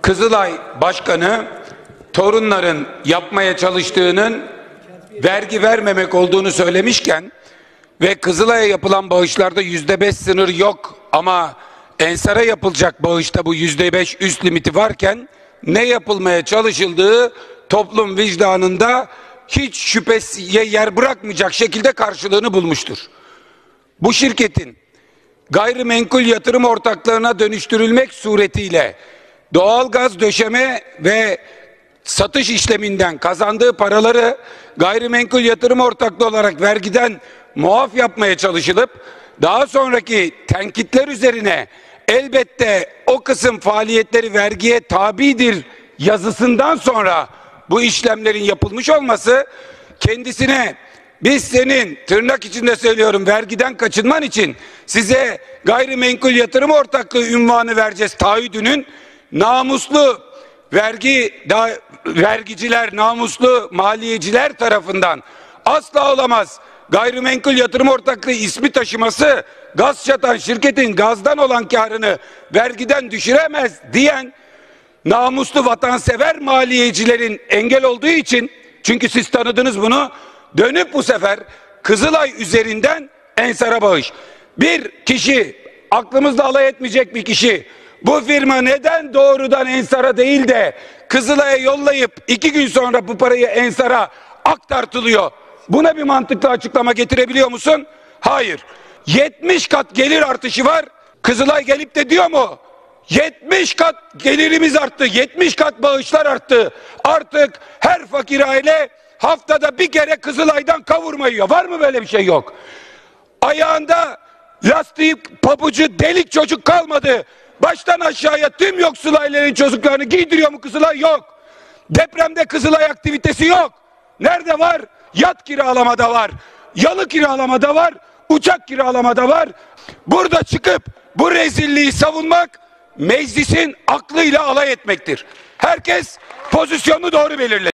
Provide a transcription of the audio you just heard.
Kızılay Başkanı torunların yapmaya çalıştığının vergi vermemek olduğunu söylemişken ve Kızılay'a yapılan bağışlarda %5 sınır yok ama Ensar'a yapılacak bağışta bu %5 üst limiti varken ne yapılmaya çalışıldığı toplum vicdanında hiç şüpheye yer bırakmayacak şekilde karşılığını bulmuştur. Bu şirketin gayrimenkul yatırım ortaklarına dönüştürülmek suretiyle doğalgaz döşeme ve satış işleminden kazandığı paraları gayrimenkul yatırım ortaklığı olarak vergiden muaf yapmaya çalışılıp daha sonraki tenkitler üzerine elbette o kısım faaliyetleri vergiye tabidir yazısından sonra bu işlemlerin yapılmış olması kendisine biz senin tırnak içinde söylüyorum vergiden kaçınman için size gayrimenkul yatırım ortaklığı unvanı vereceğiz taahhüdünün namuslu vergiciler, namuslu maliyeciler tarafından asla olamaz. Gayrimenkul yatırım ortaklığı ismi taşıması gaz satan şirketin gazdan olan karını vergiden düşüremez diyen namuslu vatansever maliyecilerin engel olduğu için, çünkü siz tanıdınız bunu, dönüp bu sefer Kızılay üzerinden Ensar'a bağış. Bir kişi, aklımızda alay etmeyecek bir kişi, bu firma neden doğrudan Ensar'a değil de Kızılay'a yollayıp 2 gün sonra bu parayı Ensar'a aktartılıyor? Buna bir mantıklı açıklama getirebiliyor musun? Hayır. 70 kat gelir artışı var. Kızılay gelip de diyor mu? 70 kat gelirimiz arttı, 70 kat bağışlar arttı. Artık her fakir aile haftada bir kere Kızılay'dan kavurma yiyor. Var mı böyle bir şey? Yok. Ayağında lastiği, pabucu, delik çocuk kalmadı. Baştan aşağıya tüm yoksul ailelerin çocuklarını giydiriyor mu Kızılay? Yok. Depremde Kızılay aktivitesi yok. Nerede var? Yat kiralamada var. Yalı kiralamada var. Uçak kiralamada var. Burada çıkıp bu rezilliği savunmak meclisin aklıyla alay etmektir. Herkes pozisyonunu doğru belirlesin.